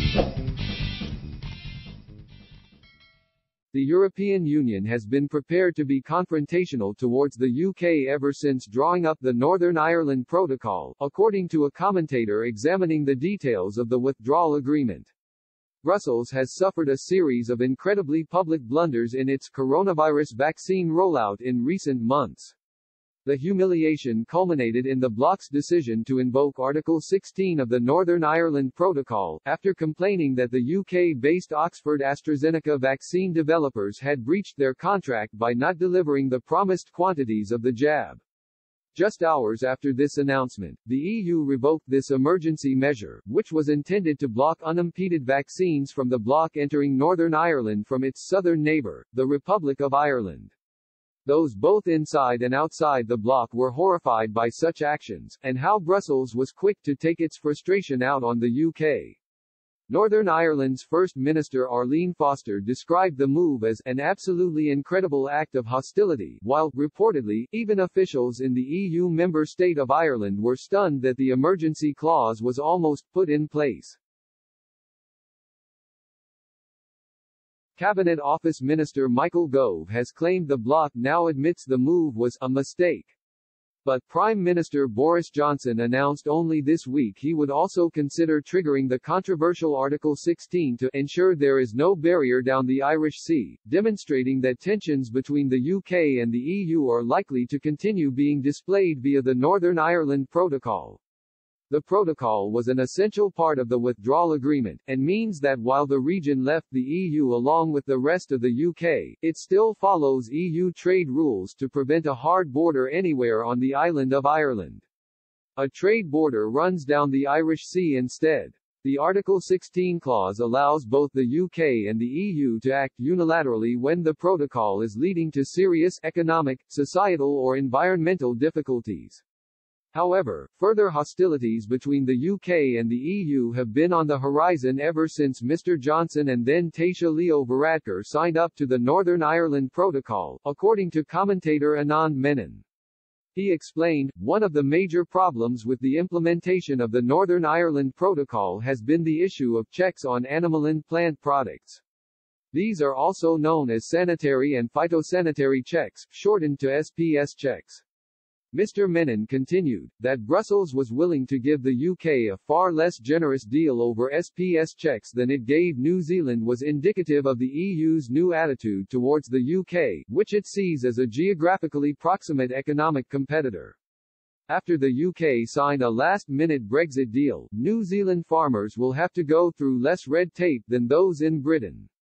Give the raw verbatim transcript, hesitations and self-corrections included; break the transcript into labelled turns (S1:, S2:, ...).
S1: The European Union has been prepared to be confrontational towards the U K ever since drawing up the Northern Ireland Protocol, according to a commentator examining the details of the withdrawal agreement. Brussels has suffered a series of incredibly public blunders in its coronavirus vaccine rollout in recent months. The humiliation culminated in the bloc's decision to invoke Article sixteen of the Northern Ireland Protocol, after complaining that the U K-based Oxford AstraZeneca vaccine developers had breached their contract by not delivering the promised quantities of the jab. Just hours after this announcement, the E U revoked this emergency measure, which was intended to block unimpeded vaccines from the bloc entering Northern Ireland from its southern neighbour, the Republic of Ireland. Those both inside and outside the bloc were horrified by such actions, and how Brussels was quick to take its frustration out on the U K. Northern Ireland's First Minister Arlene Foster described the move as an absolutely incredible act of hostility, while, reportedly, even officials in the E U member state of Ireland were stunned that the emergency clause was almost put in place. Cabinet Office Minister Michael Gove has claimed the bloc now admits the move was a mistake. But Prime Minister Boris Johnson announced only this week he would also consider triggering the controversial Article sixteen to ensure there is no barrier down the Irish Sea, demonstrating that tensions between the U K and the E U are likely to continue being displayed via the Northern Ireland Protocol. The protocol was an essential part of the withdrawal agreement, and means that while the region left the E U along with the rest of the U K, it still follows E U trade rules to prevent a hard border anywhere on the island of Ireland. A trade border runs down the Irish Sea instead. The Article sixteen clause allows both the U K and the E U to act unilaterally when the protocol is leading to serious economic, societal or environmental difficulties. However, further hostilities between the U K and the E U have been on the horizon ever since Mister Johnson and then Taoiseach Leo Varadkar signed up to the Northern Ireland Protocol, according to commentator Anand Menon. He explained, one of the major problems with the implementation of the Northern Ireland Protocol has been the issue of checks on animal and plant products. These are also known as sanitary and phytosanitary checks, shortened to S P S checks. Mister Menon continued, that Brussels was willing to give the U K a far less generous deal over S P S checks than it gave New Zealand was indicative of the E U's new attitude towards the U K, which it sees as a geographically proximate economic competitor. After the U K signed a last-minute Brexit deal, New Zealand farmers will have to go through less red tape than those in Britain.